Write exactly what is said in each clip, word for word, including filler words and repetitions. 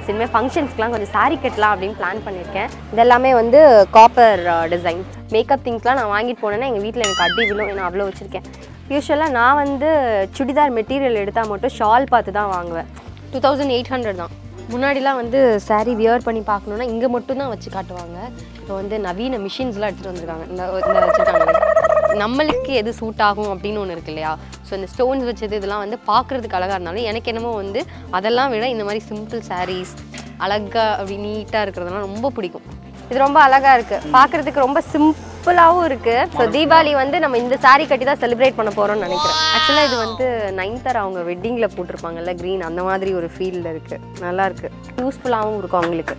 இனிமேல் ஃபங்க்ஷன்ஸ்க்குலாம் கொஞ்சம் சாரீ கட்டலாம் அப்படின்னு பிளான் பண்ணியிருக்கேன். இதெல்லாமே வந்து காப்பர் டிசைன். மேக்கப் திங்ஸ்லாம் நான் வாங்கிட்டு போனேன்னா எங்கள் வீட்டில் எனக்கு அடி விழும், நான் அவ்வளோ வச்சுருக்கேன். யூஸ்வலாக நான் வந்து சுடிதார் மெட்டீரியல் எடுத்தால் மட்டும் ஷால் பார்த்து தான் வாங்குவேன். டூ தௌசண்ட் எயிட் ஹண்ட்ரட் தான். முன்னாடிலாம் வந்து சாரீ வியர் பண்ணி பார்க்கணுன்னா இங்கே மட்டும் தான் வச்சு காட்டுவாங்க. இப்போ வந்து நவீன மிஷின்ஸ்லாம் எடுத்துகிட்டு வந்திருக்காங்க. இந்த இந்த வச்சுருக்காங்க. நம்மளுக்கு எது சூட் ஆகும் அப்படின்னு ஒன்று இருக்கு இல்லையா? ஸோ இந்த ஸ்டோன்ஸ் வச்சது இதெல்லாம் வந்து பார்க்குறதுக்கு அழகாக இருந்தாலும் எனக்கு என்னமோ வந்து அதெல்லாம் விட இந்த மாதிரி சிம்பிள் சாரீஸ் அழகாக அப்படி நீட்டாக இருக்கிறதுலாம் ரொம்ப பிடிக்கும். இது ரொம்ப அழகாக இருக்குது, பார்க்குறதுக்கு ரொம்ப சிம்பிளாகவும் இருக்குது. ஸோ தீபாவளி வந்து நம்ம இந்த சாரீ கட்டி தான் செலிப்ரேட் பண்ண போகிறோம்னு நினைக்கிறேன். ஆக்சுவலாக இது வந்து நைன்தர் அவங்க வெட்டிங்கில் போட்டிருப்பாங்கல்ல க்ரீன், அந்த மாதிரி ஒரு ஃபீல்டில் இருக்குது. நல்லாயிருக்கு, யூஸ்ஃபுல்லாகவும் இருக்கும் அவங்களுக்கு.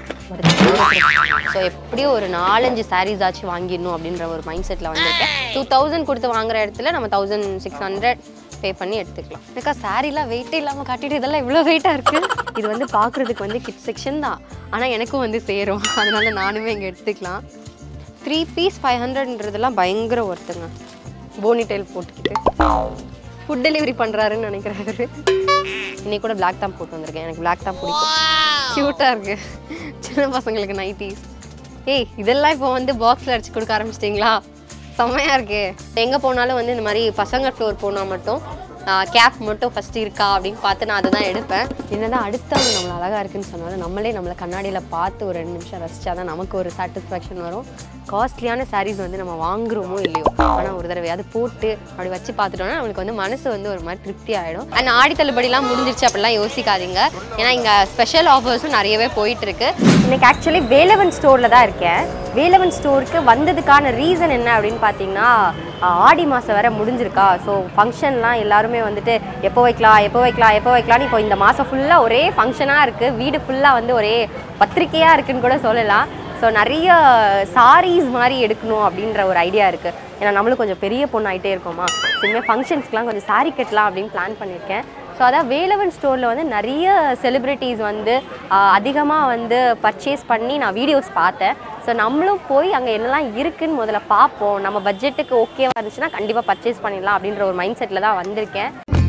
ஸோ எப்படியும் ஒரு நாலஞ்சு சாரீஸ் ஆச்சு வாங்கிடணும் அப்படின்ற ஒரு மைண்ட் செட்டில் வந்திருக்கேன். டூ தௌசண்ட் கொடுத்து வாங்குற இடத்துல நம்ம தௌசண்ட் சிக்ஸ் ஹண்ட்ரட் பே பண்ணி எடுத்துக்கலாம். எனக்கா சாரீலாம் வெயிட்டே இல்லாமல் காட்டிட்டு இதெல்லாம் இவ்வளோ வெயிட்டாக இருக்குது. இது வந்து பார்க்குறதுக்கு வந்து கிட் செக்ஷன் தான், ஆனால் எனக்கும் வந்து சேரும், அதனால நானுமே இங்கே எடுத்துக்கலாம். த்ரீ பீஸ் ஃபைவ் ஹண்ட்ரட்ன்றதெல்லாம் பயங்கர ஒர்த்துங்க. போனி டெயில் போட்டுக்கிட்டு ஃபுட் டெலிவரி பண்ணுறாருன்னு நினைக்கிறாரு. இன்னைக்கு கூட பிளாக் தான் போட்டு வந்திருக்கேன், எனக்கு பிளாக் தான் பிடிக்கும், க்யூட்டாக இருக்குது. சின்ன பசங்களுக்கு நைட்டிஸ். ஏய் இதெல்லாம் இப்போ வந்து பாக்ஸில் அடிச்சு கொடுக்க ஆரம்பிச்சிட்டிங்களா? செம்மையாக இருக்கு. எங்கே போனாலும் வந்து இந்த மாதிரி பசங்க ஃப்ளோர் போனால் மட்டும் கேப் மட்டும் ஃபஸ்ட்டு இருக்கா அப்படின்னு பார்த்து நான் அதை தான் எடுப்பேன். என்னதான் அடுத்தவங்க நம்மளை அழகாக இருக்குன்னு சொன்னாலும் நம்மளே நம்மளை கண்ணாடியில் பார்த்து ஒரு ரெண்டு நிமிஷம் ரசித்தா தான் நமக்கு ஒரு சாட்டிஸ்ஃபேக்ஷன் வரும். காஸ்ட்லியான சாரீஸ் வந்து நம்ம வாங்குறோமோ இல்லையோ, ஆனால் ஒரு தடவை அது போட்டு அப்படி வச்சு பார்த்துட்டோன்னா நம்மளுக்கு வந்து மனசு வந்து ஒரு மாதிரி திருப்தி ஆகிடும். அண்ட் ஆடி தள்ளுபடிலாம் முடிஞ்சிருச்சு அப்படிலாம் யோசிக்காதீங்க, ஏன்னா இங்கே ஸ்பெஷல் ஆஃபர்ஸும் நிறையவே போயிட்டுருக்கு. இன்றைக்கி ஆக்சுவலி வேலவன் ஸ்டோரில் தான் இருக்கேன். வேலவன் ஸ்டோருக்கு வந்ததுக்கான ரீசன் என்ன அப்படின்னு பார்த்தீங்கன்னா, ஆடி மாதம் வேறு முடிஞ்சிருக்கா. ஸோ ஃபங்க்ஷன்லாம் எல்லாருமே வந்துட்டு எப்போ வைக்கலாம் எப்போ வைக்கலாம் எப்போ வைக்கலான்னு இப்போ இந்த மாதம் ஃபுல்லாக ஒரே ஃபங்க்ஷனாக இருக்குது. வீடு ஃபுல்லாக வந்து ஒரே பத்திரிக்கையாக இருக்குதுன்னு கூட சொல்லலாம். ஸோ நிறைய சாரீஸ் மாதிரி எடுக்கணும் அப்படின்ற ஒரு ஐடியா இருக்குது. ஏன்னா நம்மளும் கொஞ்சம் பெரிய பொண்ணு ஆகிட்டே இருக்கோமா, இனிமேல் ஃபங்க்ஷன்ஸ்க்குலாம் கொஞ்சம் சாரீ கட்டலாம் அப்படின்னு பிளான் பண்ணியிருக்கேன். ஸோ அதான் வேலவன் ஸ்டோரில் வந்து நிறைய செலிப்ரிட்டிஸ் வந்து அதிகமாக வந்து பர்ச்சேஸ் பண்ணி நான் வீடியோஸ் பார்த்தேன். ஸோ நம்மளும் போய் அங்கே என்னெல்லாம் இருக்குதுன்னு முதல்ல பார்ப்போம். நம்ம பட்ஜெட்டுக்கு ஓகேவாக இருந்துச்சுன்னா கண்டிப்பாக பர்ச்சேஸ் பண்ணிடலாம் அப்படின்ற ஒரு மைண்ட் செட்டில் தான் வந்திருக்கேன்.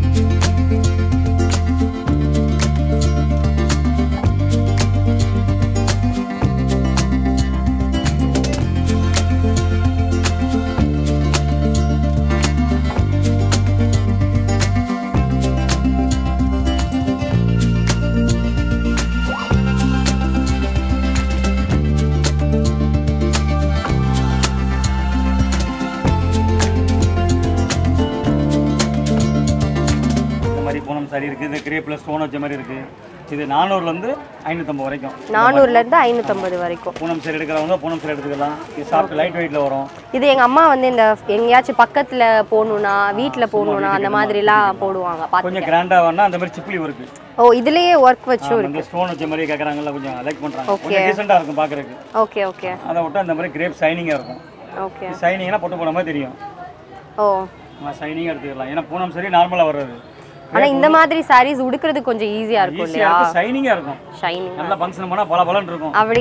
சாரி இருக்குது, இது கிரே ப்ளஸ் ஸ்டோன் வச்ச மாதிரி இருக்குது. இது நானூறுலேருந்து ஐநூற்றம்பது வரைக்கும். நானூறுலேருந்து ஐநூற்றம்பது வரைக்கும் பூனம் சரி எடுக்கிறவங்க பூனம் சரி எடுத்துக்கலாம். இது சாஃப்ட் லைட் வெயிட்டில் வரும். இது எங்கள் அம்மா வந்து இந்த எங்கேயாச்சும் பக்கத்தில் போகணுன்னா வீட்டில் போகணுன்னா அந்த மாதிரிலாம் போடுவாங்க. கொஞ்சம் கிராண்டாக வேணா அந்த மாதிரி சிப்ளி ஒர்க்கு. ஓ இதுலேயே ஒர்க் வச்சு இருக்கு. ஸ்டோன் வச்ச மாதிரி கேட்குறாங்கல்ல, கொஞ்சம் லைக் பண்ணுறாங்க. கொஞ்சம் டீசெண்டாக இருக்கும் பார்க்குறதுக்கு. Okay okay. அதை விட்டு அந்த மாதிரி கிரேப் ஷைனிங்காக இருக்கும். ஓகே. ஷைனிங்னா போட்டு போன மாதிரி தெரியும். ஓ ஷைனிங்காக எடுத்துக்கலாம். ஏன்னா பூனம் சரி நார்மலாக வர்றது. ஆனா இந்த மாதிரி சாரீஸ் உடுக்கிறது கொஞ்சம் ஈஸியா இருக்கும் இல்லையா? ஷைனிங்கா இருக்கும். ஷைனிங் நல்ல ஃபங்க்ஷன் போனா பளபளன்னு இருக்கும். அப்படி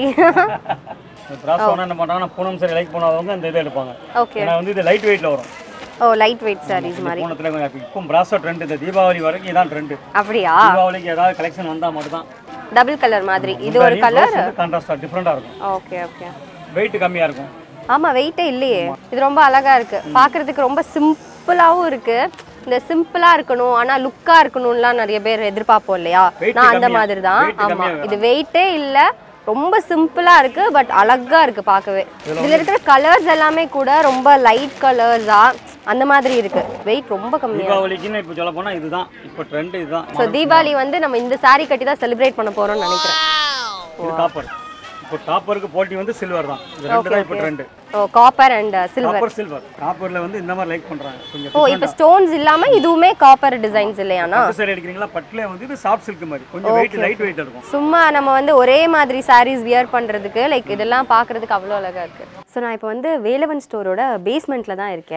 பிராசோனா என்ன பண்றாங்கன்னா பூனம் சரி லைக் பண்ணாதவங்க இந்த இத எடுப்பாங்க. ஓகே. ஏன்னா வந்து இது லைட் வெயிட்ல வரும். ஓ லைட் வெயிட் சாரீஸ் மாதிரி. பூனத்துல கொஞ்சம் இப்போ பிராசோ ட்ரெண்ட். இந்த தீபாவளி வரைக்கும் இதான் ட்ரெண்ட். அப்படியா? தீபாவளிக்கு ஏதாவது கலெக்ஷன் வந்தா மட்டும் தான். டபுள் கலர் மாதிரி. இது ஒரு கலர் கான்ட்ராஸ்டா டிஃபரண்டா இருக்கும். Okay okay. வெயிட் கம்மியா இருக்கும். ஆமா வெயிட்டே இல்லையே. இது ரொம்ப அழகா இருக்கு. பார்க்கிறதுக்கு ரொம்ப சிம்பிளாவும் இருக்கு. இந்த சிம்பிளா இருக்கணும் ஆனா லுக்கா இருக்கணும்லாம் நிறைய பேர் எதிர்பார்ப்போம் இல்லையா? நான் அந்த மாதிரி தான். ஆமா இது வெயிட்டே இல்ல, ரொம்ப சிம்பிளா இருக்கு, பட் அழகா இருக்கு பார்க்கவே. இதுல இருக்கிற கலர்ஸ் எல்லாமே கூட ரொம்ப லைட் கலர்ஸா அந்த மாதிரி இருக்கு. வெயிட் ரொம்ப கம்மியா. தீபாவளிக்குன்னு இப்ப சொல்ல போனா இதுதான் இப்ப ட்ரெண்ட். இதுதான். சோ தீபாவளி வந்து நம்ம இந்த சாரி கட்டி தான் செலிப்ரேட் பண்ண போறோம்னு நினைக்கிறேன். இது காப்பர். இப்போ காப்பருக்கு போட்டி வந்து சில்வர் தான். இது ரெண்டு தான் இப்ப trend. Oh copper and silver. Copper silver. காப்பர்ல வந்து இந்த மாதிரி லைக் பண்றாங்க கொஞ்சம். ஓ இப்போ ஸ்டோன்ஸ் இல்லாம இதுவுமே காப்பர் டிசைன்ஸ் இல்லையானா? பட்டு சாரி எடுக்கறீங்களா? பட்டுல வந்து இது சாஃப்ட் சில்க் மாதிரி கொஞ்சம் வெயிட் லைட் வெயிட் இருக்கும். சும்மா நம்ம வந்து ஒரே மாதிரி சாரீஸ் வியர் பண்றதுக்கு லைக் இதெல்லாம் பார்க்கிறதுக்கு அவ்வளோ அழகா இருக்கு. ஸோ நான் இப்போ வந்து வேலவன் ஸ்டோரோட பேஸ்மெண்ட்ல தான் இருக்கேன்.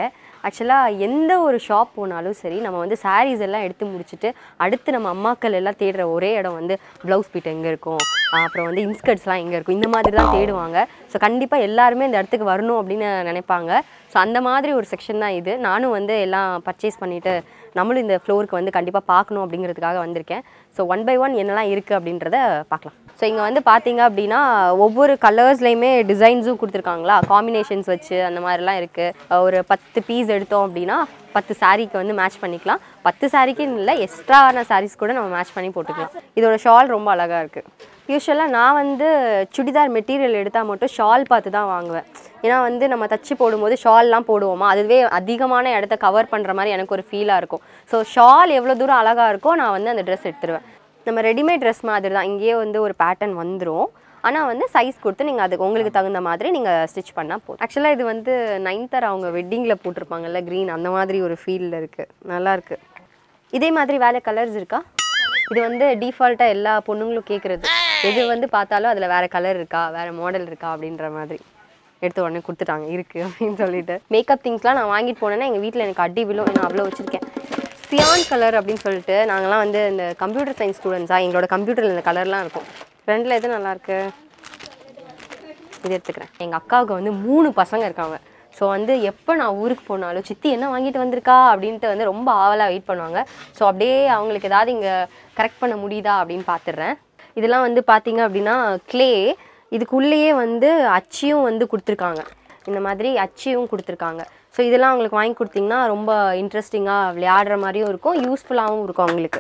ஆக்சுவலாக எந்த ஒரு ஷாப் போனாலும் சரி நம்ம வந்து சாரீஸ் எல்லாம் எடுத்து முடிச்சுட்டு அடுத்து நம்ம அம்மாக்கள் எல்லாம் தேடுற ஒரே இடம் வந்து ப்ளவுஸ் பீட் எங்கே இருக்கும், அப்புறம் வந்து இன்ஸ்கர்ட்ஸ்லாம் எங்கே இருக்கும், இந்த மாதிரி தான் தேடுவாங்க. ஸோ கண்டிப்பாக எல்லாருமே இந்த இடத்துக்கு வரணும் அப்படின்னு நினைப்பாங்க. ஸோ அந்த மாதிரி ஒரு செக்ஷன் தான் இது. நானும் வந்து எல்லாம் பர்ச்சேஸ் பண்ணிவிட்டு நம்மளும் இந்த ஃப்ளோருக்கு வந்து கண்டிப்பாக பார்க்கணும் அப்படிங்கிறதுக்காக வந்திருக்கேன். ஸோ ஒன் பை ஒன் என்னெல்லாம் இருக்குது அப்படின்றத பார்க்கலாம். ஸோ இங்கே வந்து பார்த்தீங்க அப்படின்னா ஒவ்வொரு கலர்ஸ்லையுமே டிசைன்ஸும் கொடுத்துருக்காங்களா, காம்பினேஷன்ஸ் வச்சு அந்த மாதிரிலாம் இருக்குது. ஒரு பத்து பீஸ் எடுத்தோம் அப்படின்னா பத்து சாரீக்கு வந்து மேட்ச் பண்ணிக்கலாம். பத்து சாரீக்குன்னு இல்லை, எக்ஸ்ட்ரான சாரீஸ் கூட நம்ம மேட்ச் பண்ணி போட்டுக்கலாம். இதோட ஷால் ரொம்ப அழகாக இருக்குது. யூஸ்வலாக நான் வந்து சுடிதார் மெட்டீரியல் எடுத்தால் மட்டும் ஷால் பார்த்து தான் வாங்குவேன். ஏன்னா வந்து நம்ம தச்சு போடும்போது ஷால்லாம் போடுவோமா, அதுவே அதிகமான இடத்த கவர் பண்ணுற மாதிரி எனக்கு ஒரு ஃபீலாக இருக்கும். ஸோ ஷால் எவ்வளோ தூரம் அழகாக இருக்கோ நான் வந்து அந்த ட்ரெஸ் எடுத்துருவேன். நம்ம ரெடிமேட் ட்ரெஸ் மாதிரி தான், இங்கேயே வந்து ஒரு பேட்டர்ன் வந்துடும். ஆனால் வந்து சைஸ் கொடுத்து நீங்கள் அதுக்கு உங்களுக்கு தகுந்த மாதிரி நீங்கள் ஸ்டிச் பண்ணால் போதும். ஆக்சுவலாக இது வந்து நைன்தர் அவங்க வெட்டிங்கில் போட்டிருப்பாங்கல்ல க்ரீன், அந்த மாதிரி ஒரு ஃபீலில் இருக்குது. நல்லாயிருக்கு. இதே மாதிரி வேறு கலர்ஸ் இருக்கா? இது வந்து டிஃபால்ட்டாக எல்லா பொண்ணுங்களும் கேட்குறது, எது வந்து பார்த்தாலும் அதில் வேறு கலர் இருக்கா, வேறு மாடல் இருக்கா அப்படின்ற மாதிரி எடுத்து உடனே கொடுத்துட்டாங்க இருக்குது அப்படின்னு சொல்லிட்டு. மேக்கப் திங்ஸ்லாம் நான் வாங்கிட்டு போனேன்னா எங்கள் வீட்டில் எனக்கு அடி விழும், நான் அவ்வளோ வச்சுருக்கேன். சியான் கலர் அப்படின்னு சொல்லிட்டு நாங்கள்லாம் வந்து இந்த கம்ப்யூட்டர் சயின்ஸ் ஸ்டூடெண்ட்ஸாக எங்களோட கம்ப்யூட்டரில் இந்த கலர்லாம் இருக்கும். ஃப்ரெண்டில் எது நல்லாயிருக்கு, இது எடுத்துக்கிறேன். எங்கள் அக்காவுக்கு வந்து மூணு பசங்க இருக்காங்க. ஸோ வந்து எப்போ நான் ஊருக்கு போனாலும் சித்தி என்ன வாங்கிட்டு வந்திருக்கா அப்படின்ட்டு வந்து ரொம்ப ஆவலாக வெயிட் பண்ணுவாங்க. ஸோ அப்படியே அவங்களுக்கு ஏதாவது இங்கே கரெக்ட் பண்ண முடியுதா அப்படின்னு பார்த்துடுறேன். இதெல்லாம் வந்து பார்த்தீங்க அப்படின்னா க்ளே, இதுக்குள்ளேயே வந்து அச்சியும் வந்து கொடுத்துருக்காங்க. இந்த மாதிரி அச்சியும் கொடுத்துருக்காங்க. ஸோ இதெல்லாம் அவங்களுக்கு வாங்கி கொடுத்தீங்கன்னா ரொம்ப இன்ட்ரெஸ்டிங்காக விளையாடுற மாதிரியும் இருக்கும், யூஸ்ஃபுல்லாகவும் இருக்கும் அவங்களுக்கு.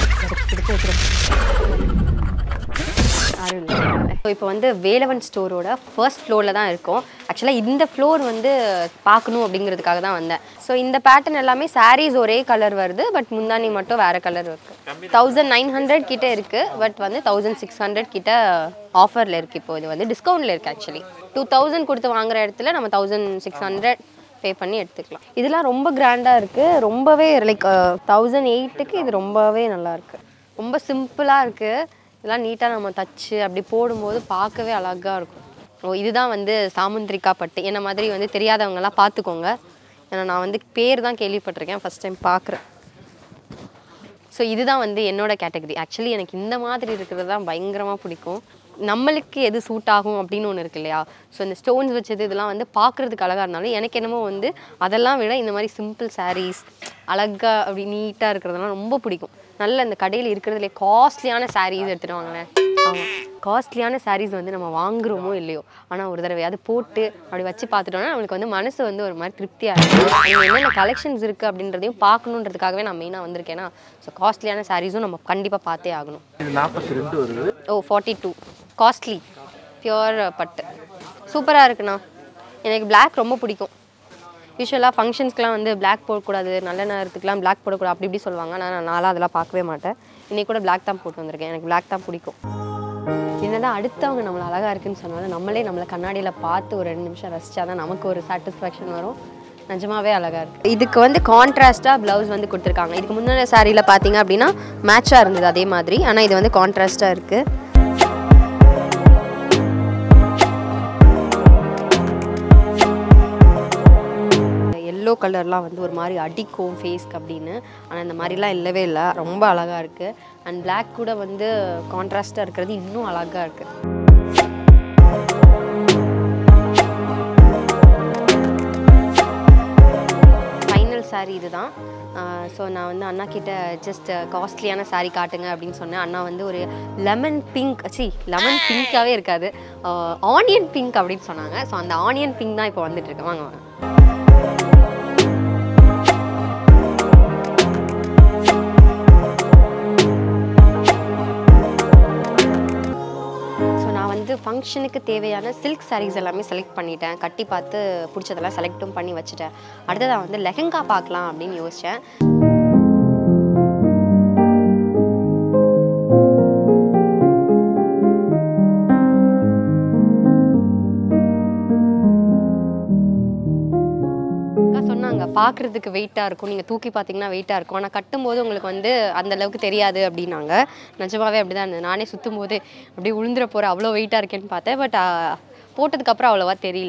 ஸோ இப்போ வந்து வேலவன் ஸ்டோரோட ஃபர்ஸ்ட் ஃப்ளோரில் தான் இருக்கும். ஆக்சுவலாக இந்த ஃப்ளோர் வந்து பார்க்கணும் அப்படிங்கிறதுக்காக தான் வந்தேன். ஸோ இந்த பேட்டர்ன் எல்லாமே சாரீஸ் ஒரே கலர் வருது, பட் முந்தானி மட்டும் வேறு கலர் இருக்குது. தௌசண்ட் நைன் ஹண்ட்ரட் கிட்டே இருக்குது, பட் வந்து தௌசண்ட் சிக்ஸ் ஹண்ட்ரட் கிட்ட ஆஃபரில் இருக்குது. இப்போ இது வந்து டிஸ்கவுண்ட்டில் இருக்குது. ஆக்சுவலி டூ தௌசண்ட் கொடுத்து வாங்குற இடத்துல நம்ம தௌசண்ட் சிக்ஸ் ஹண்ட்ரட் பே பண்ணி எடுத்துக்கலாம். இதெல்லாம் ரொம்ப கிராண்டாக இருக்குது, ரொம்பவே லைக் தௌசண்ட் எயிட்டுக்கு இது ரொம்பவே நல்லாயிருக்கு. ரொம்ப சிம்பிளாக இருக்குது. இதெல்லாம் நீட்டாக நம்ம தச்சு அப்படி போடும்போது பார்க்கவே அழகாக இருக்கும். ஓ இதுதான் வந்து சாமுந்திரிக்கா பட்டு. என்ன மாதிரி வந்து தெரியாதவங்கெல்லாம் பார்த்துக்கோங்க, ஏன்னா நான் வந்து பேர் தான் கேள்விப்பட்டிருக்கேன், ஃபஸ்ட் டைம் பார்க்குறேன். ஸோ இதுதான் வந்து என்னோட கேட்டகரி. ஆக்சுவலி எனக்கு இந்த மாதிரி இருக்கிறது தான் பயங்கரமாக பிடிக்கும். நம்மளுக்கு எது சூட் ஆகும் அப்படின்னு ஒன்று இருக்கு இல்லையா. ஸோ இந்த ஸ்டோன்ஸ் வச்சது இதெல்லாம் வந்து பார்க்குறதுக்கு அழகாக இருந்தாலும் எனக்கு என்னமோ வந்து அதெல்லாம் விட இந்த மாதிரி சிம்பிள் சாரீஸ் அழகாக அப்படி நீட்டாக இருக்கிறதெல்லாம் ரொம்ப பிடிக்கும். நல்ல இந்த கடையில் இருக்கிறதுலே காஸ்ட்லியான சாரீஸ் எடுத்துகிட்டு வாங்கினேன். ஆமாம், காஸ்ட்லியான சாரீஸ் வந்து நம்ம வாங்குகிறோமோ இல்லையோ, ஆனால் ஒரு தடவையாவது போட்டு அப்படி வச்சு பார்த்துட்டோன்னா நம்மளுக்கு வந்து மனசு வந்து ஒரு மாதிரி திருப்தியாக இருக்கும். அங்கே என்னென்ன கலெக்ஷன்ஸ் இருக்குது அப்படின்றதையும் பார்க்கணுன்றதுக்காகவே நான் மெயினாக வந்திருக்கேன்னா. ஸோ காஸ்ட்லியான சாரீஸும் நம்ம கண்டிப்பாக பார்த்தே ஆகணும். நாற்பத்தி ரெண்டு வருது. Oh forty two costly pure பட்டு சூப்பராக இருக்குண்ணா. எனக்கு பிளாக் ரொம்ப பிடிக்கும். யூஸ்வலாக ஃபங்க்ஷன்ஸ்க்குலாம் வந்து பிளாக் போடக்கூடாது, நல்ல நேரத்துக்குலாம் பிளாக் போடக்கூடாது அப்படி இப்படி சொல்லுவாங்க. ஆனால் நான் நாளாக அதெல்லாம் பார்க்கவே மாட்டேன். இன்றைக்கி கூட பிளாக் தான் போட்டு வந்திருக்கேன். எனக்கு பிளாக் தான் பிடிக்கும். என்னதான் அடுத்தவங்க நம்மளை அழகாக இருக்குன்னு சொன்னாலும் நம்மளே நம்மளை கண்ணாடியில் பார்த்து ஒரு ரெண்டு நிமிஷம் ரசித்தா தான் நமக்கு ஒரு சாட்டிஸ்ஃபேக்ஷன் வரும். நிஜமாவே அழகாக இருக்குது. இதுக்கு வந்து கான்ட்ராஸ்ட்டாக ப்ளவுஸ் வந்து கொடுத்துருக்காங்க. இதுக்கு முன்னாடி சாரியில் பார்த்தீங்க அப்படின்னா மேட்சாக இருந்தது அதே மாதிரி, ஆனால் இது வந்து கான்ட்ராஸ்ட்டாக இருக்குது. எல்லோ கலர்லாம் வந்து ஒரு மாதிரி அடிக்கும் ஃபேஸ்க்கு அப்படின்னு, ஆனால் இந்த மாதிரிலாம் இல்லவே இல்லை, ரொம்ப அழகாக இருக்குது. அண்ட் பிளாக் கூட வந்து கான்ட்ராஸ்ட்டாக இருக்கிறது இன்னும் அழகாக இருக்குது. ஃபைனல் சாரீ இதுதான். ஸோ நான் வந்து அண்ணா கிட்ட ஜஸ்ட் காஸ்ட்லியான சாரீ காட்டுங்க அப்படின்னு சொன்னேன். அண்ணா வந்து ஒரு லெமன் பிங்க், சி லெமன் பிங்காகவே இருக்காது, ஆனியன் பிங்க் அப்படின்னு சொன்னாங்க. ஸோ அந்த ஆனியன் பிங்க் தான் இப்போ வந்துட்டு இருக்கு. வாங்க வாங்க. ஃபங்க்ஷனுக்கு தேவையான சில்க் சாரீஸ் எல்லாமே செலக்ட் பண்ணிட்டேன். கட்டி பார்த்து பிடிச்சதெல்லாம் செலக்டும் பண்ணி வச்சுட்டேன். அடுத்ததாக வந்து லெஹங்கா பார்க்கலாம் அப்படின்னு யோசித்தேன். சொன்னாங்க பார்க்குறதுக்கு வெயிட்டாக இருக்கும், நீங்கள் தூக்கி பார்த்தீங்கன்னா வெயிட்டாக இருக்கும், ஆனால் கட்டும்போது உங்களுக்கு வந்து அந்தளவுக்கு தெரியாது அப்படின்னாங்க. நிஜமாவே அப்படி தான் இருந்தது. நானே சுற்றும் போது அப்படியே உளுந்துற போகிற அவ்வளோ வெயிட்டாக இருக்கேன்னு பார்த்தேன். பட் போட்டதுக்கப்புறம் அவ்வளோவா தெரியல.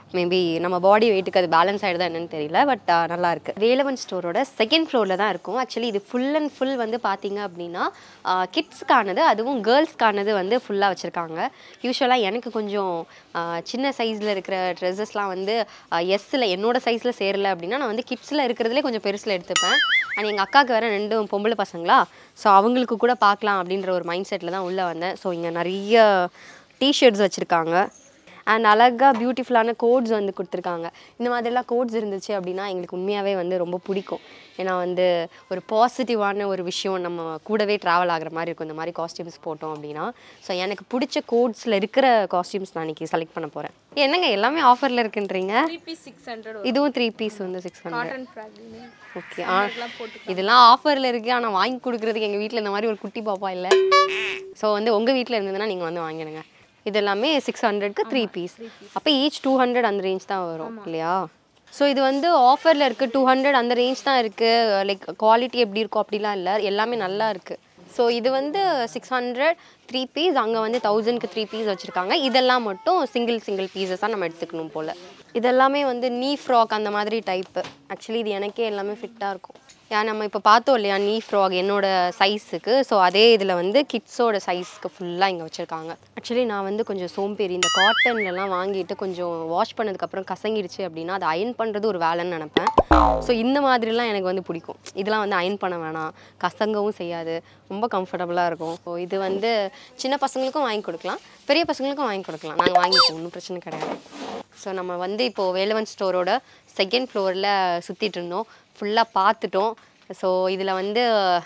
மேபி நம்ம பாடி வெயிட்டுக்கு அது பேலன்ஸ் ஆகிடுதா என்னன்னு தெரியல. பட் நல்லா இருக்குது. வேலவன் ஸ்டோரோட செகண்ட் ஃப்ளோரில் தான் இருக்கும். ஆக்சுவலி இது ஃபுல் அண்ட் ஃபுல் வந்து பார்த்தீங்க அப்படின்னா கிட்ஸ்க்கானது, அதுவும் கேர்ள்ஸ்க்கானது வந்து ஃபுல்லாக வச்சுருக்காங்க. யூஸ்வலாக எனக்கு கொஞ்சம் சின்ன சைஸில் இருக்கிற ட்ரெஸ்ஸஸ்லாம் வந்து எஸ்ஸில் என்னோடய சைஸில் சேரலை அப்படின்னா நான் வந்து கிட்ஸில் இருக்கிறதுலே கொஞ்சம் பெருசில் எடுத்துப்பேன். அண்ட் எங்கள் அக்காவுக்கு வேறு ரெண்டும் பொம்பளை பசங்களா, ஸோ அவங்களுக்கு கூட பார்க்கலாம் அப்படின்ற ஒரு மைண்ட் செட்டில் தான் உள்ளே வந்தேன். ஸோ இங்கே நிறைய டிஷர்ட்ஸ் வச்சுருக்காங்க அண்ட் அழகாக பியூட்டிஃபுல்லான கோட்ஸ் வந்து கொடுத்துருக்காங்க. இந்த மாதிரிலாம் கோட்ஸ் இருந்துச்சு அப்படின்னா எங்களுக்கு உண்மையாகவே வந்து ரொம்ப பிடிக்கும். ஏன்னா வந்து ஒரு பாசிட்டிவான ஒரு விஷயம் நம்ம கூடவே ட்ராவல் ஆகிற மாதிரி இருக்கும் இந்த மாதிரி காஸ்டியூம்ஸ் போட்டோம் அப்படின்னா. ஸோ எனக்கு பிடிச்ச கோட்ஸில் இருக்கிற காஸ்டியூம்ஸ் நான் இன்றைக்கி செலக்ட் பண்ண போகிறேன். என்னங்க எல்லாமே ஆஃபரில் இருக்குன்றீங்க? இதுவும் த்ரீ பீஸ் வந்து சிக்ஸ் ஹண்ட்ரட். ஓகே. ஆ இதெல்லாம் ஆஃபரில் இருக்குது, ஆனால் வாங்கி கொடுக்குறதுக்கு எங்கள் வீட்டில் இந்த மாதிரி ஒரு குட்டி பாப்பா இல்லை. ஸோ வந்து உங்கள் வீட்டில் இருந்ததுன்னா நீங்கள் வந்து வாங்கிடுங்க. இது எல்லாமே சிக்ஸ் ஹண்ட்ரட்க்கு த்ரீ பீஸ். அப்போ ஈச் டூ ஹண்ட்ரட் அந்த ரேஞ்ச் தான் வரும் இல்லையா? ஸோ இது வந்து ஆஃபரில் இருக்குது, டூ ஹண்ட்ரட் அந்த ரேஞ்ச் தான் இருக்குது. லைக் குவாலிட்டி எப்படி இருக்கும் அப்படிலாம் இல்லை, எல்லாமே நல்லா இருக்குது. ஸோ இது வந்து சிக்ஸ் ஹண்ட்ரட் த்ரீ பீஸ், அங்கே வந்து தௌசண்ட்க்கு த்ரீ பீஸ் வச்சுருக்காங்க. இதெல்லாம் மட்டும் சிங்கிள் சிங்கிள் பீஸஸாக நம்ம எடுத்துக்கணும் போல். இதெல்லாமே வந்து நீ ஃப்ராக் அந்த மாதிரி டைப்பு. ஆக்சுவலி இது எனக்கே எல்லாமே ஃபிட்டாக இருக்கும். ஏன் நம்ம இப்போ பார்த்தோம் இல்லையா நீ ஃப்ராக் என்னோடய சைஸுக்கு, ஸோ அதே இதில் வந்து கிட்ஸோட சைஸ்க்கு ஃபுல்லாக இங்கே வச்சுருக்காங்க. ஆக்சுவலி நான் வந்து கொஞ்சம் சோம்பேறி. இந்த காட்டன்லலாம் வாங்கிட்டு கொஞ்சம் வாஷ் பண்ணதுக்கப்புறம் கசங்கிடுச்சு அப்படின்னா அதை அயன் பண்ணுறது ஒரு வேலைன்னு நினப்பேன். ஸோ இந்த மாதிரிலாம் எனக்கு வந்து பிடிக்கும். இதெல்லாம் வந்து அயன் பண்ண வேணாம், கசங்கவும் செய்யாது, ரொம்ப கம்ஃபர்டபுளாக இருக்கும். ஸோ இது வந்து சின்ன பசங்களுக்கும் வாங்கி கொடுக்கலாம், பெரிய பசங்களுக்கும் வாங்கி கொடுக்கலாம். நாங்கள் வாங்கிப்போம், ஒன்றும் பிரச்சனை கிடையாது. ஸோ நம்ம வந்து இப்போது வேலவன் ஸ்டோரோட செகண்ட் ஃப்ளோரில் சுற்றிட்டு இருந்தோம், ஃபுல்லாக பார்த்துட்டோம். ஸோ இதில் வந்து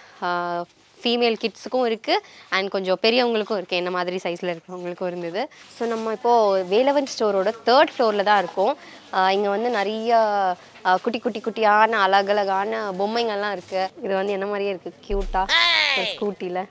ஃபீமேல் கிட்ஸுக்கும் இருக்குது அண்ட் கொஞ்சம் பெரியவங்களுக்கும் இருக்குது, என்ன மாதிரி சைஸில் இருக்கிறவங்களுக்கும் இருந்தது. ஸோ நம்ம இப்போது வேலவன் ஸ்டோரோட தேர்ட் ஃப்ளோரில் தான் இருக்கோம். இங்கே வந்து நிறைய குட்டி குட்டி குட்டியான அழகழகான பொம்மைங்கள்லாம் இருக்குது. இது வந்து என்ன மாதிரியே இருக்குது, க்யூட்டாக ஒரு ஸ்கூட்டியில்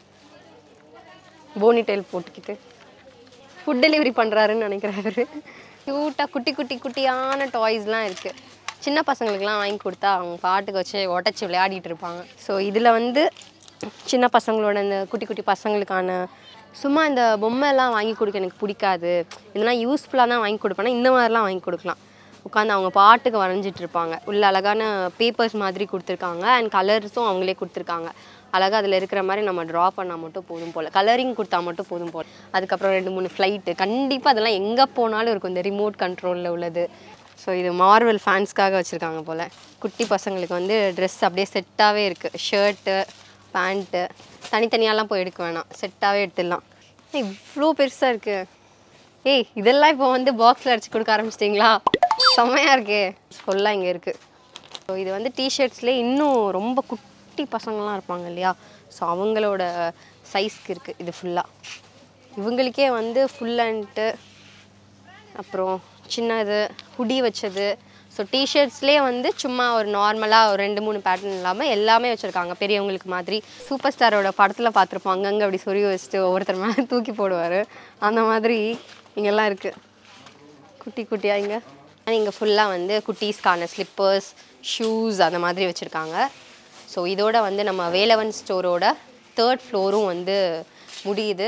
போனி டெயில் போட்டுக்கிட்டு ஃபுட் டெலிவரி பண்ணுறாருன்னு நினைக்கிறாரு. க்யூட்டாக குட்டி குட்டி குட்டியான டாய்ஸ்லாம் இருக்குது. சின்ன பசங்களுக்குலாம் வாங்கி கொடுத்தா அவங்க பாட்டுக்கு வச்சு உடச்சி விளையாடிட்டு இருப்பாங்க. ஸோ இதில் வந்து சின்ன பசங்களோட இந்த குட்டி குட்டி பசங்களுக்கான சும்மா இந்த பொம்மைலாம் வாங்கி கொடுக்க எனக்கு பிடிக்காது, இதெல்லாம் யூஸ்ஃபுல்லாக தான் வாங்கி கொடுப்பேன்னா இந்த மாதிரிலாம் வாங்கி கொடுக்கலாம். உட்காந்து அவங்க பாட்டுக்கு வரைஞ்சிட்டு இருப்பாங்க. உள்ள அழகான பேப்பர்ஸ் மாதிரி கொடுத்துருக்காங்க அண்ட் கலர்ஸும் அவங்களே கொடுத்துருக்காங்க. அழகாக அதில் இருக்கிற மாதிரி நம்ம ட்ரா பண்ணால் மட்டும் போதும் போல், கலரிங் கொடுத்தா மட்டும் போதும் போல். அதுக்கப்புறம் ரெண்டு மூணு ஃப்ளைட்டு கண்டிப்பாக அதெல்லாம் எங்கே போனாலும் இருக்கும், இந்த ரிமோட் கண்ட்ரோலில் உள்ளது. ஸோ இது மார்வல் ஃபேன்ஸ்க்காக வச்சுருக்காங்க போல். குட்டி பசங்களுக்கு வந்து ட்ரெஸ் அப்படியே செட்டாகவே இருக்குது, ஷர்ட்டு பேண்ட்டு தனித்தனியாலாம் போய் எடுக்க வேணாம், செட்டாகவே எடுத்துடலாம். இவ்வளோ பெருசாக இருக்குது. ஏய் இதெல்லாம் இப்போ வந்து பாக்ஸில் அடிச்சு கொடுக்க ஆரம்பிச்சிட்டிங்களா? செம்மையாக இருக்கே. ஃபுல்லாக இங்கே இருக்குது. ஸோ இது வந்து டிஷர்ட்ஸ்லேயே இன்னும் ரொம்ப குட்டி பசங்கள்லாம் இருப்பாங்க இல்லையா, ஸோ அவங்களோட சைஸ்க்கு இருக்குது இது ஃபுல்லாக. இவங்களுக்கே வந்து ஃபுல் அண்ட்டு அப்புறம் சின்னது ஹுடி வச்சது. ஸோ டிஷர்ட்ஸ்லேயே வந்து சும்மா ஒரு நார்மலாக ஒரு ரெண்டு மூணு பேட்டர்ன் இல்லாமல் எல்லாமே வச்சுருக்காங்க பெரியவங்களுக்கு மாதிரி. சூப்பர் ஸ்டாரோட படத்தில் பார்த்துருப்போம், அங்கங்கே அப்படி சொறி வச்சுட்டு ஒவ்வொருத்தர் மேலே தூக்கி போடுவார், அந்த மாதிரி இங்கெல்லாம் இருக்குது குட்டி குட்டியாக. இங்கே இங்கே ஃபுல்லாக வந்து குட்டீஸ்க்கான ஸ்லிப்பர்ஸ் ஷூஸ் அந்த மாதிரி வச்சுருக்காங்க. ஸோ இதோட வந்து நம்ம வேலவன் ஸ்டோரோட தேர்ட் ஃப்ளோரும் வந்து முடியுது.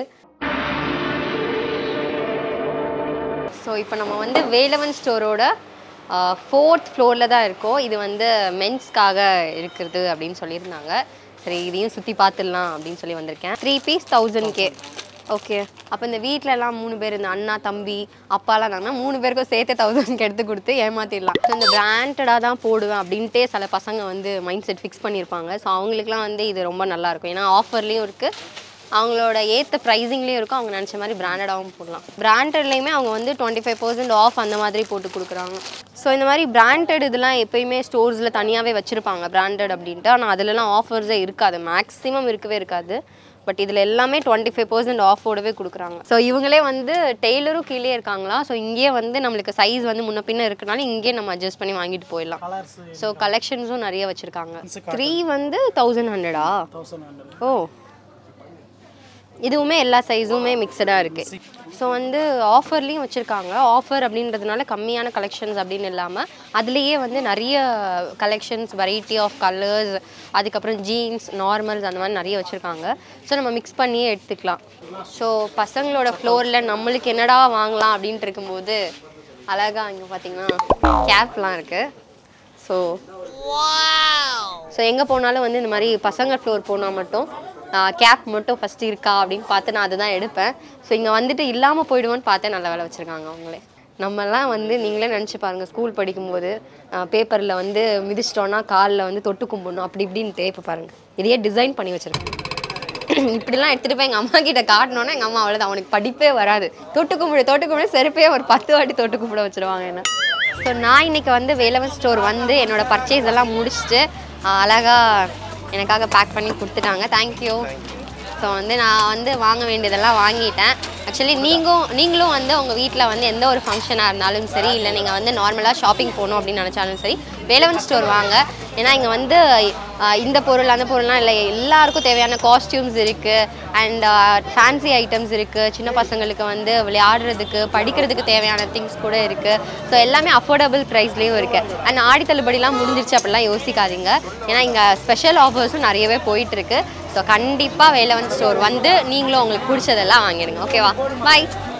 ஸோ இப்போ நம்ம வந்து வேலவன் ஸ்டோரோட ஃபோர்த் ஃப்ளோரில் தான் இருக்கோம். இது வந்து மென்ஸ்க்காக இருக்கிறது அப்படின்னு சொல்லியிருந்தாங்க. சரி இதையும் சுற்றி பார்த்துடலாம் அப்படின்னு சொல்லி வந்திருக்கேன். Three piece thousand K. Okay, அப்போ இந்த வீட்டிலலாம் மூணு பேர், இந்த அண்ணா தம்பி அப்பாலாம் இருந்தாங்கன்னா மூணு பேருக்கும் சேர்த்து தௌசண்ட்க்கு எடுத்து கொடுத்து ஏமாற்றிடலாம். ஸோ இந்த பிராண்டடாக தான் போடுவேன் அப்படின்ட்டே சில பசங்க வந்து மைண்ட் செட் ஃபிக்ஸ் பண்ணியிருப்பாங்க. ஸோ அவங்களுக்குலாம் வந்து இது ரொம்ப நல்லாயிருக்கும், ஏன்னா ஆஃபர்லேயும் இருக்குது, அவங்களோட ஏற்ற ப்ரைஸிங்லேயும் இருக்கும், அவங்க நினச்ச மாதிரி பிராண்டடாகவும் போடலாம். பிராண்டட்லேயுமே அவங்க வந்து டுவெண்ட்டி ஃபைவ் பர்சன்ட் ஆஃப் அந்த மாதிரி போட்டு கொடுக்குறாங்க. ஸோ இந்த மாதிரி பிராண்டட் இதெல்லாம் எப்போயுமே ஸ்டோர்ஸில் தனியாகவே வச்சுருப்பாங்க பிராண்டட் அப்படின்ட்டு, ஆனால் அதிலலாம் ஆஃபர்ஸே இருக்காது, மேக்ஸிமம் இருக்கவே இருக்காது. பட் இதில் எல்லாமே டுவெண்ட்டி ஃபைவ் பர்சன்ட் ஆஃபோடவே கொடுக்குறாங்க. ஸோ இவங்களே வந்து டெய்லரும் கீழே இருக்காங்களா, ஸோ இங்கேயே வந்து நம்மளுக்கு சைஸ் வந்து முன்ன பின்ன இருக்குனாலும் இங்கேயே நம்ம அட்ஜஸ்ட் பண்ணி வாங்கிட்டு போயிடலாம். ஸோ கலெக்ஷன்ஸும் நிறைய வச்சுருக்காங்க. த்ரீ வந்து தௌசண்ட் ஹண்ட்ரடா? ஓ, இதுவுமே எல்லா சைஸுமே மிக்சடாக இருக்குது. ஸோ வந்து ஆஃபர்லேயும் வச்சுருக்காங்க. ஆஃபர் அப்படின்றதுனால கம்மியான கலெக்ஷன்ஸ் அப்படின்னு இல்லாமல் அதுலேயே வந்து நிறைய கலெக்ஷன்ஸ், வெரைட்டி ஆஃப் கலர்ஸ், அதுக்கப்புறம் ஜீன்ஸ், நார்மல்ஸ் அந்த மாதிரி நிறைய வச்சுருக்காங்க. ஸோ நம்ம மிக்ஸ் பண்ணியே எடுத்துக்கலாம். ஸோ பசங்களோட ஃப்ளோரில் நம்மளுக்கு என்னடா வாங்கலாம் அப்படின்ட்டு இருக்கும்போது அழகாக இங்கே பார்த்தீங்கன்னா கேப்லாம் இருக்குது. ஸோ ஸோ எங்கே போனாலும் வந்து இந்த மாதிரி பசங்க ஃப்ளோர் போனால் மட்டும் கேப் மட்டும் ஃபஸ்ட்டு இருக்கா அப்படின்னு பார்த்து நான் அதுதான் எடுப்பேன். ஸோ இங்கே வந்துட்டு இல்லாமல் போயிடுவோன்னு பார்த்தேன், நல்ல வேலை வச்சுருக்காங்க அவங்களே. நம்மலாம் வந்து நீங்களே நினச்சி பாருங்கள், ஸ்கூல் படிக்கும்போது பேப்பரில் வந்து மிதிச்சிட்டோன்னா காலில் வந்து தொட்டு கும்பிடணும் அப்படி இப்படின்ட்டு. இப்போ பாருங்கள் இதையே டிசைன் பண்ணி வச்சுருக்கேன். இப்படிலாம் எடுத்துகிட்டு போய் எங்கள் அம்மா கிட்ட காட்டினோன்னா எங்கள் அம்மா அவ்வளோதான், அவனுக்கு படிப்பே வராது, தொட்டு கும்பிடு தொட்டு கும்பிடு செருப்பே ஒரு பத்து வாட்டி தொட்டு கும்பிட வச்சுருவாங்க என்ன. ஸோ நான் இன்றைக்கி வந்து வேலவன் ஸ்டோர் வந்து என்னோடய பர்ச்சேஸ் எல்லாம் முடிச்சுட்டு அழகாக எனக்காக பேக் பண்ணி கொடுத்துட்டாங்க. தேங்க்யூ. ஸோ வந்து நான் வந்து வாங்க வேண்டியதெல்லாம் வாங்கிட்டேன். ஆக்சுவலி நீங்களும் நீங்களும் வந்து உங்கள் வீட்டில் வந்து எந்த ஒரு ஃபங்க்ஷனாக இருந்தாலும் சரி, இல்லை நீங்கள் வந்து நார்மலாக ஷாப்பிங் போகணும் அப்படின்னு நினச்சாலும் சரி, வேலவன் ஸ்டோர் வாங்க. ஏன்னா இங்கே வந்து இந்த பொருள் அந்த பொருள்லாம் இல்லை, எல்லாருக்கும் தேவையான காஸ்டியூம்ஸ் இருக்குது அண்ட் ஃபேன்சி ஐட்டம்ஸ் இருக்குது. சின்ன பசங்களுக்கு வந்து விளையாடுறதுக்கு படிக்கிறதுக்கு தேவையான திங்ஸ் கூட இருக்குது. ஸோ எல்லாமே அஃபோர்டபுள் ப்ரைஸ்லேயும் இருக்குது. அண்ட் ஆடி தள்ளுபடிலாம் முடிஞ்சிருச்சு அப்படிலாம் யோசிக்காதீங்க. ஏன்னா இங்கே ஸ்பெஷல் ஆஃபர்ஸும் நிறையவே போயிட்டுருக்கு. ஸோ கண்டிப்பாக வேலவன் ஸ்டோர் வந்து நீங்களும் உங்களுக்கு பிடிச்சதெல்லாம் வாங்கிடுங்க. ஓகேவா? பாய்.